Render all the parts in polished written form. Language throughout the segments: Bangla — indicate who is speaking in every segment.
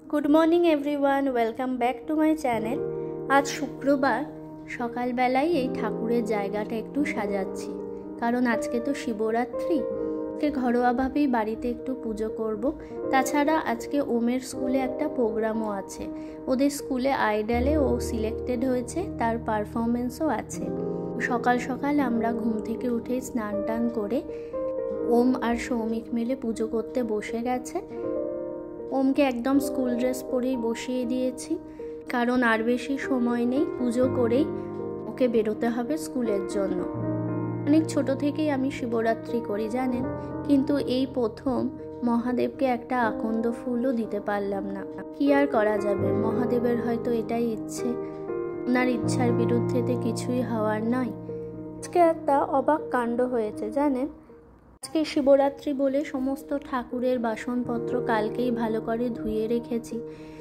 Speaker 1: Good morning everyone, welcome back to my channel. আজ শুক্রবার সকালবেলায় এই ঠাকুরের জায়গাটা একটু সাজাচ্ছি, কারণ আজকে তো শিবরাত্রি। আজকে ঘরোয়াভাবেই বাড়িতে একটু পুজো করব। তাছাড়া আজকে ওমের স্কুলে একটা প্রোগ্রামও আছে। ওদের স্কুলে আইডলে ও সিলেক্টেড হয়েছে, তার পারফরমেন্সও আছে। সকাল সকাল আমরা ঘুম থেকে উঠেই স্নান টান করে ওম আর সৌমিক মিলে পুজো করতে বসে গেছে। ওমকে একদম স্কুল ড্রেস পরেই বসিয়ে দিয়েছি, কারণ আর বেশি সময় নেই, পুজো করেই ওকে বেরোতে হবে স্কুলের জন্য। অনেক ছোট থেকেই আমি শিবরাত্রি করি জানেন, কিন্তু এই প্রথম মহাদেবকে একটা আকন্দ ফুলও দিতে পারলাম না। কি আর করা যাবে, মহাদেবের হয়তো এটাই ইচ্ছে, ওনার ইচ্ছার বিরুদ্ধেতে কিছুই হওয়ার নয়। আজকে একটা অবাক কাণ্ড হয়েছে জানেন। আজকে শিবরাত্রি বলে সমস্ত ঠাকুরের বাসনপত্র কালকেই ভালো করে ধুয়ে রেখেছি।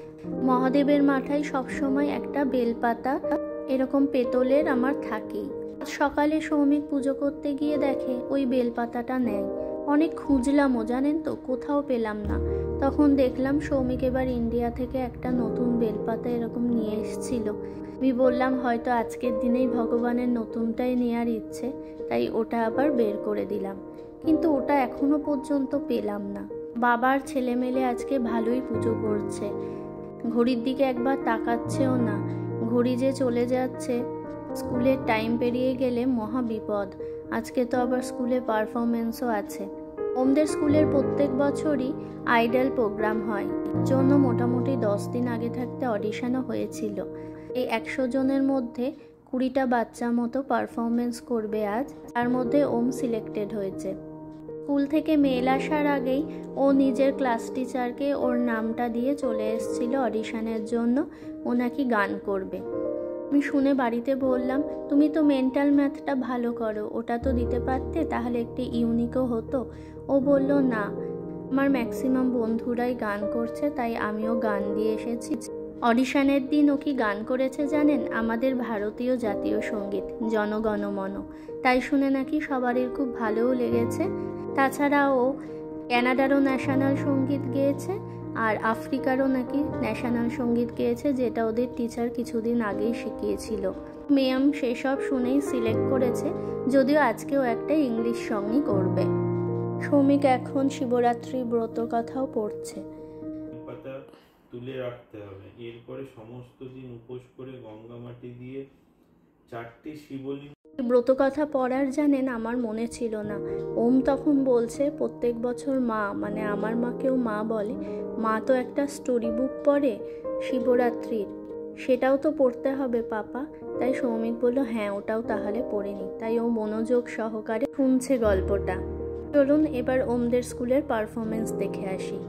Speaker 1: মহাদেবের মাথায় সবসময় একটা বেলপাতা এরকম পেতলের আমার থাকেই। সকালে সৌমিক পুজো করতে গিয়ে দেখে ওই বেলপাতাটা নেই। অনেক খুঁজলামও জানেন তো, কোথাও পেলাম না। তখন দেখলাম সৌমিক এবার ইন্ডিয়া থেকে একটা নতুন বেলপাতা এরকম নিয়ে এসেছিল। আমি বললাম হয়তো আজকের দিনেই ভগবানের নতুনটাই নেওয়ার ইচ্ছে, তাই ওটা আবার বের করে দিলাম, কিন্তু ওটা এখনো পর্যন্ত পেলাম না। বাবার ছেলেমেলে আজকে ভালোই পুজো করছে, ঘড়ির দিকে একবার তাকাচ্ছেও না। ঘড়ি যে চলে যাচ্ছে, স্কুলের টাইম পেরিয়ে গেলে মহা বিপদ। আজকে তো আবার স্কুলে পারফরমেন্সও আছে। ওমদের স্কুলের প্রত্যেক বছরই আইডল প্রোগ্রাম হয়, জন্য মোটামুটি 10 দিন আগে থাকতে অডিশনও হয়েছিল। এই 100 জনের মধ্যে 20টা বাচ্চা মতো পারফরমেন্স করবে আজ, তার মধ্যে ওম সিলেক্টেড হয়েছে। স্কুল থেকে মেল আসার আগেই ও নিজের ক্লাস টিচারকে ওর নামটা দিয়ে চলে এসেছিল অডিশনের জন্য, ও নাকি গান করবে। আমি শুনে বাড়িতে বললাম, তুমি তো মেন্টাল ম্যাথটা ভালো করো, ওটা তো দিতে পারতে, তাহলে একটু ইউনিকও হতো। ও বলল না, আমার ম্যাক্সিমাম বন্ধুরাই গান করছে, তাই আমিও গান দিয়ে এসেছি। অডিশনের দিন ও কি গান করেছে জানেন? আমাদের ভারতীয় জাতীয় সঙ্গীত জনগণমন। তাই শুনে নাকি সবারই খুব ভালোও লেগেছে। তাছাড়া ও ক্যানাডারও ন্যাশনাল সঙ্গীত গেয়েছে, আর আফ্রিকারও নাকি ন্যাশনাল সঙ্গীত গেয়েছে, যেটা ওদের টিচার কিছুদিন আগেই শিখিয়েছিল। ম্যাম সেসব শুনেই সিলেক্ট করেছে, যদিও আজকেও একটা ইংলিশ সঙ্গই করবে। সৌমিক এখন শিবরাত্রি ব্রত কথাও পড়ছে।
Speaker 2: তুলে রাখতে হবে, এরপরে সমস্ত দিন উপোস করে গঙ্গা মাটি দিয়ে 4টি শিবলিঙ্গ।
Speaker 1: ব্রত কথা পড়ার জানেন আমার মনে ছিল না। ওম তখন বলছে প্রত্যেক বছর মা, মানে আমার মাকেও মা বলে, মা তো একটা স্টোরি বুক পড়ে শিবরাত্রির, সেটাও তো পড়তে হবে পাপা। তাই সৌমিক বলল হ্যাঁ, ওটাও তাহলে পড়ে নি। তাই ও মনোযোগ সহকারে শুনছে গল্পটা। চলুন এবার ওমদের স্কুলের পারফরমেন্স দেখে আসি।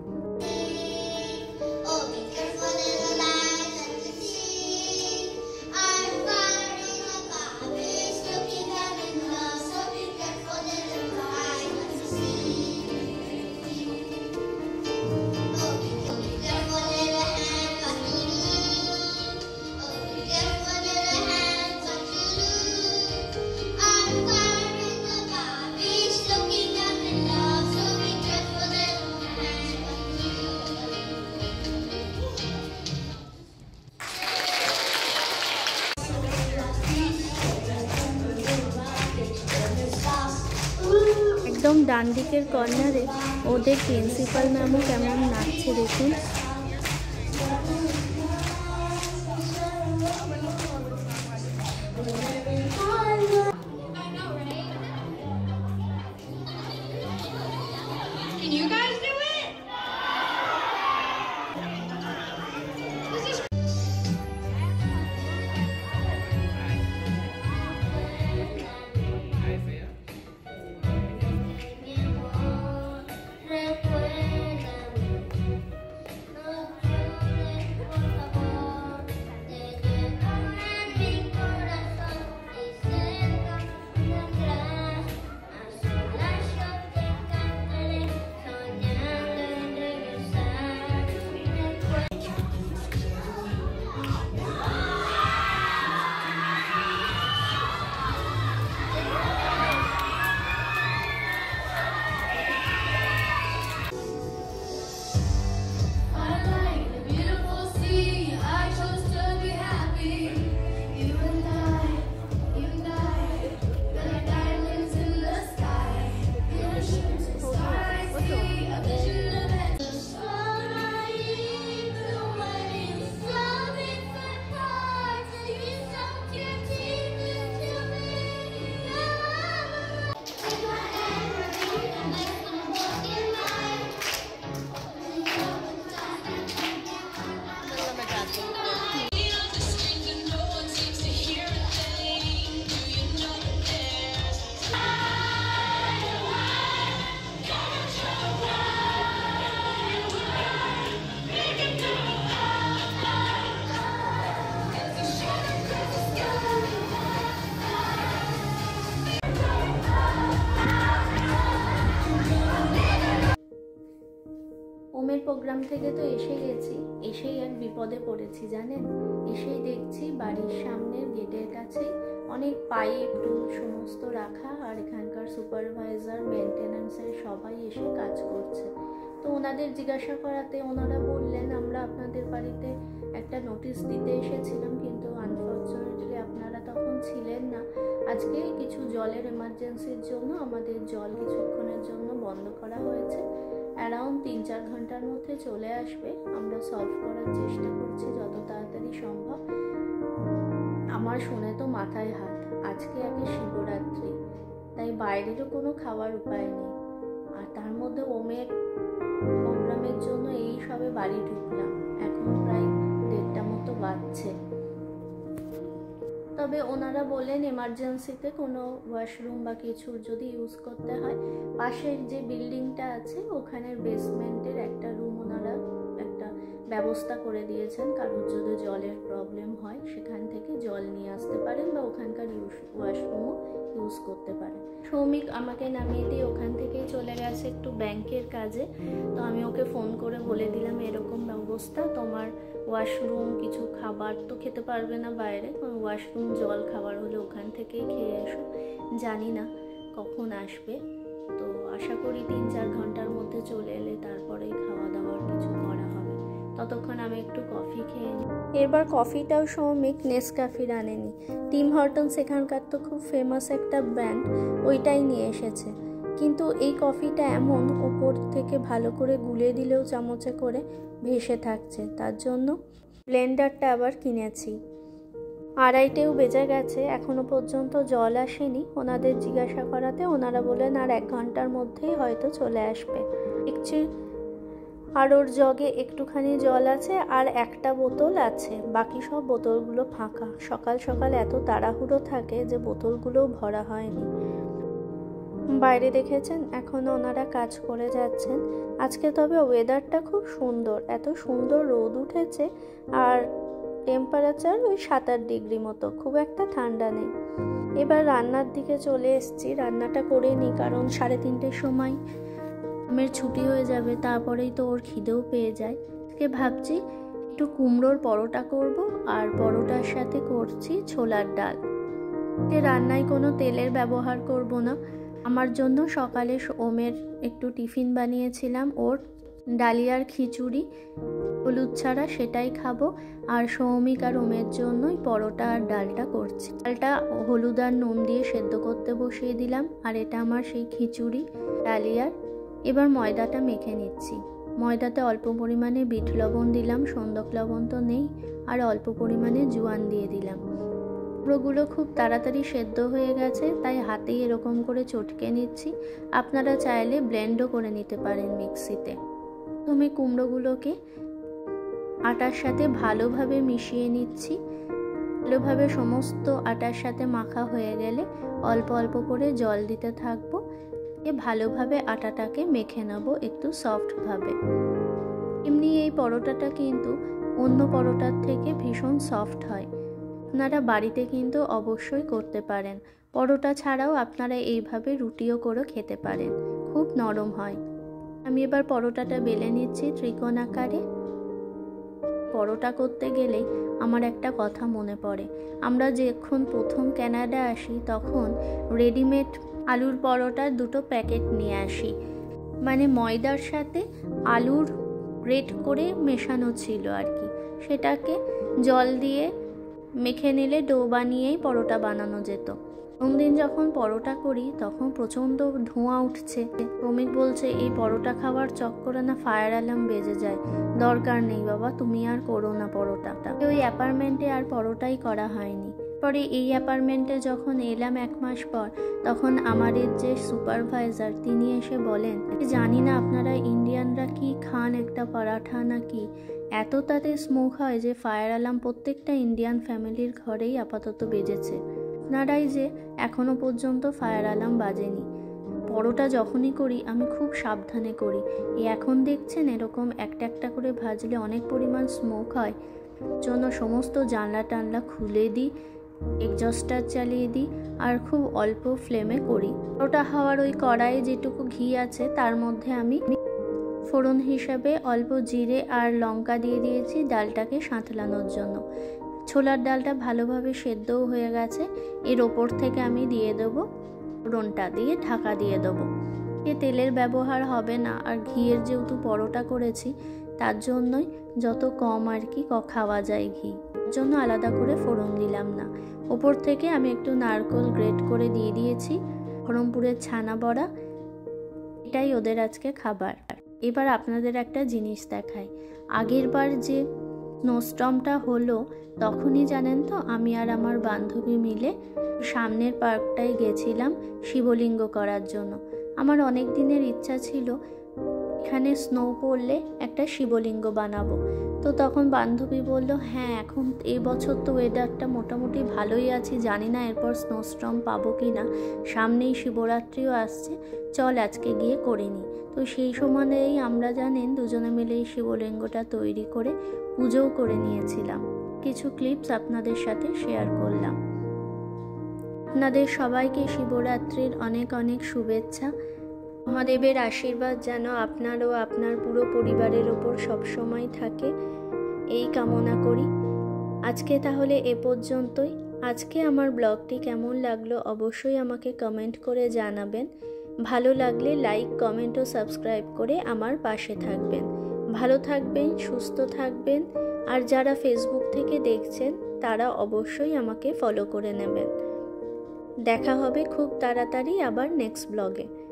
Speaker 1: একদম ডান দিকের কর্নারে ওদের প্রিন্সিপাল ম্যামও কেমন নাচছে দেখুন। প্রোগ্রাম থেকে তো এসে গেছি, এসেই এক বিপদে পড়েছি জানেন। এসেই দেখছি বাড়ির সামনের গেটের কাছেই অনেক পাইপ টুল সমস্ত রাখা, আর এখানকার সুপারভাইজার মেনটেন্যান্সের সবাই এসে কাজ করছে। তো ওনাদের জিজ্ঞাসা করাতে ওনারা বললেন আমরা আপনাদের বাড়িতে একটা নোটিশ দিতে এসেছিলাম, কিন্তু আনফর্চুনেটলি আপনারা তখন ছিলেন না। আজকে কিছু জলের এমার্জেন্সির জন্য আমাদের জল কিছুক্ষণের জন্য বন্ধ করা হয়েছে। অ্যারাউন্ড 3-4 ঘন্টার মধ্যে চলে আসবে। আমরা সলভ করার চেষ্টা করছি যত তাড়াতাড়ি সম্ভব। আমার শুনে তো মাথায় হাত, আজকে আগে শিবরাত্রি, তাই বাইরেরও কোনো খাওয়ার উপায় নেই। আর তার মধ্যে ওমের প্রোগ্রামের জন্য এই সবে বাড়ি ঢুকলাম, এখন প্রায় 1:30টা মতো বাজছে। তবে ওনারা বলেন এমার্জেন্সিতে কোনো ওয়াশরুম বা কিছু যদি ইউজ করতে হয়, পাশের যে বিল্ডিংটা আছে ওখানের বেসমেন্টের একটা রুম ওনারা একটা ব্যবস্থা করে দিয়েছেন। কারোর যদি জলের প্রবলেম হয় সেখান থেকে জল নিয়ে আসতে পারেন বা ওখানকার ওয়াশরুমও ইউজ করতে পারেন। সৌমিক আমাকে নামিয়ে দিয়ে ওখান থেকেই চলে গেছে একটু ব্যাংকের কাজে। তো আমি ওকে ফোন করে বলে দিলাম এরকম ব্যবস্থা, তোমার ওয়াশরুম কিছু খাবার তো খেতে পারবে না বাইরে, ওয়াশরুম জল খাবার হলে ওখান থেকেই খেয়ে এসো। জানি না কখন আসবে, তো আশা করি 3-4 ঘন্টার মধ্যে চলে এলে তারপরেই খাওয়া দাওয়ার কিছু করা হবে। ততক্ষণ আমি একটু কফি খেয়ে নিই। এবার কফিটাও সৌমিক নেসক্যাফের আনেনি, টিম হর্টন সেখানকার তো খুব ফেমাস একটা ব্র্যান্ড, ওইটাই নিয়ে এসেছে। কিন্তু এই কফিটা এমন ওপর থেকে ভালো করে গুলে দিলেও চামচে করে ভেসে থাকছে, তার জন্য ব্লেন্ডারটা আবার কিনেছি। 2:30ও বেজে গেছে, এখনো পর্যন্ত জল আসেনি। ওনাদের জিজ্ঞাসা করাতে ওনারা বলেন আর 1 ঘন্টার মধ্যেই হয়তো চলে আসবে। দেখছি আর ওর জগে একটুখানি জল আছে আর একটা বোতল আছে, বাকি সব বোতলগুলো ফাঁকা। সকাল সকাল এত তাড়াহুড়ো থাকে যে বোতলগুলোও ভরা হয়নি। বাইরে দেখেছেন এখনও ওনারা কাজ করে যাচ্ছেন। আজকে তবে ওয়েদারটা খুব সুন্দর, এত সুন্দর রোদ উঠেছে, আর টেম্পারেচার ওই 7-8 ডিগ্রি মতো, খুব একটা ঠান্ডা নেই। এবার রান্নার দিকে চলে এসেছি, রান্নাটা করে নিই, কারণ 3:30টের সময় আমার ছুটি হয়ে যাবে, তারপরেই তো ওর খিদেও পেয়ে যায়। আজকে ভাবছি একটু কুমড়োর পরোটা করব, আর পরোটার সাথে করছি ছোলার ডাল। রান্নায় কোনো তেলের ব্যবহার করব না। আমার জন্য সকালে ওমের একটু টিফিন বানিয়েছিলাম, ওর ডালিয়ার খিচুড়ি হলুদ ছাড়া, সেটাই খাবো। আর সৌমিক আর ওমের জন্যই পরোটা আর ডালটা করছি। ডালটা হলুদ আর নুন দিয়ে সেদ্ধ করতে বসিয়ে দিলাম, আর এটা আমার সেই খিচুড়ি ডালিয়ার। এবার ময়দাটা মেখে নিচ্ছি। ময়দাতে অল্প পরিমাণে বিট লবণ দিলাম, সন্দক লবণ তো নেই, আর অল্প পরিমাণে জোয়ান দিয়ে দিলাম। কুমড়োগুলো খুব তাড়াতাড়ি সেদ্ধ হয়ে গেছে, তাই হাতেই এরকম করে চটকে নিচ্ছি। আপনারা চাইলে ব্লেন্ডও করে নিতে পারেন মিক্সিতে। প্রথমে কুমড়োগুলোকে আটার সাথে ভালোভাবে মিশিয়ে নিচ্ছি। ভালোভাবে সমস্ত আটার সাথে মাখা হয়ে গেলে অল্প অল্প করে জল দিতে থাকবো। ভালোভাবে আটাটাকে মেখে নেব একটু সফটভাবে। এমনি এই পরোটাটা কিন্তু অন্য পরোটার থেকে ভীষণ সফট হয়। আপনারা বাড়িতে কিন্তু অবশ্যই করতে পারেন। পরোটা ছাড়াও আপনারা এইভাবে রুটিও করে খেতে পারেন, খুব নরম হয়। আমি এবার পরোটাটা বেলে নিচ্ছি ত্রিকোণ আকারে। পরোটা করতে গেলেই আমার একটা কথা মনে পড়ে, আমরা যখন প্রথম কানাডা আসি তখন রেডিমেড আলুর পরোটার 2টো প্যাকেট নিয়ে আসি, মানে ময়দার সাথে আলুর গ্রেট করে মেশানো ছিল আর কি। সেটাকে জল দিয়ে মেখে নিলে ডো বানিয়েই পরোটা বানানো যেত। প্রথমদিন যখন পরোটা করি তখন প্রচণ্ড ধোঁয়া উঠছে। শ্রমিক বলছে এই পরোটা খাওয়ার চক্করে না ফায়ার অ্যালার্ম বেজে যায়, দরকার নেই বাবা, তুমি আর করো না পরোটাটা। ওই অ্যাপার্টমেন্টে আর পরোটাই করা হয়নি। পরে এই অ্যাপার্টমেন্টে যখন এলাম 1 মাস পর, তখন আমাদের যে সুপারভাইজার তিনি এসে বলেন, জানি না আপনারা ইন্ডিয়ানরা কি খান, একটা পরাঠা নাকি, এত তাতে স্মোক হয় যে ফায়ার অ্যালার্ম প্রত্যেকটা ইন্ডিয়ান ফ্যামিলির ঘরেই আপাতত বেজেছে। আপনারাই যে এখনো পর্যন্ত ফায়ার অ্যালার্ম বাজেনি। পরোটা যখনই করি আমি খুব সাবধানে করি। এখন দেখছেন এরকম একটা একটা করে ভাজলে অনেক পরিমাণ স্মোক হয়, জন্য সমস্ত জানলা টানলা খুলে দিই, এক্সস্টার চালিয়ে দিই, আর খুব অল্প ফ্লেমে করি। পরোটা হওয়ার ওই কড়াইয়ে যেটুকু ঘি আছে তার মধ্যে আমি ফোড়ন হিসাবে অল্প জিরে আর লঙ্কা দিয়ে দিয়েছি ডালটাকে সাঁতলানোর জন্য। ছোলার ডালটা ভালোভাবে সেদ্ধও হয়ে গেছে। এর ওপর থেকে আমি দিয়ে দেবো ফোড়নটা, দিয়ে ঢাকা দিয়ে দেবো। তেলের ব্যবহার হবে না, আর ঘিয়ের যেহেতু পরোটা করেছি তার জন্যই যত কম আর কি খাওয়া যায় ঘি, তার জন্য আলাদা করে ফোড়ন দিলাম না। ওপর থেকে আমি একটু নারকেল গ্রেট করে দিয়ে দিয়েছি। বহরমপুরের ছানা বড়া, এটাই ওদের আজকে খাবার। এবার আপনাদের একটা জিনিস দেখাই। আগের বার যে স্নোস্টর্মটা হলো তখনই জানেন তো আমি আর আমার বান্ধবী মিলে সামনের পার্কটায় গেছিলাম শিবলিঙ্গ করার জন্য। আমার অনেক দিনের ইচ্ছা ছিল এখানে স্নো পড়লে একটা শিবলিঙ্গ বানাবো। তো তখন বান্ধবী বলল, হ্যাঁ এখন এই বছর তো ওয়েদারটা মোটামুটি ভালোই আছে, জানি না এরপর স্নোস্টর্ম পাবো কি না, সামনেই শিবরাত্রিও আসছে, চল আজকে গিয়ে করে নিই। তো সেই সময়েই আমরা জানেন দুজনে মিলে এই শিবলিঙ্গটা তৈরি করে পুজোও করে নিয়েছিলাম। কিছু ক্লিপস আপনাদের সাথে শেয়ার করলাম। আপনাদের সবাইকে শিবরাত্রির অনেক অনেক শুভেচ্ছা। মহাদেবের আশীর্বাদ যেন আপনার ও আপনার পুরো পরিবারের ওপর সবসময় থাকে, এই কামনা করি। আজকে তাহলে এ পর্যন্তই। আজকে আমার ব্লগটি কেমন লাগলো অবশ্যই আমাকে কমেন্ট করে জানাবেন। ভালো লাগলে লাইক, কমেন্ট ও সাবস্ক্রাইব করে আমার পাশে থাকবেন। ভালো থাকবেন, সুস্থ থাকবেন। আর যারা ফেসবুক থেকে দেখছেন তারা অবশ্যই আমাকে ফলো করে নেবেন। দেখা হবে খুব তাড়াতাড়ি আবার নেক্সট ব্লগে।